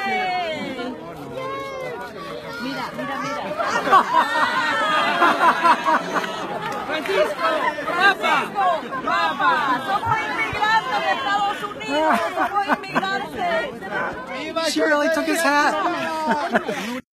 Mira, mira, mira. Francisco, papá, somos inmigrantes de Estados Unidos, somos inmigrantes. She really took his hat.